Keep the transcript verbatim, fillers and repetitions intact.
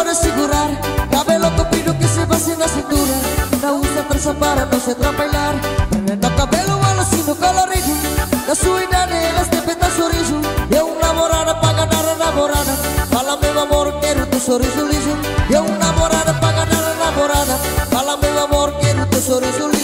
para segurar. Cabelo comprido que se passa na cintura. Não usa trança para não se atrapalhar. Prendendo cabelo alucino colorido. Na sua idade elas têm peta sorriso. Eu namorada para ganhar a namorada. Fala meu amor, quero teu sorriso liso. Eu namorada para ganhar a namorada. Fala meu amor, quero teu sorriso liso.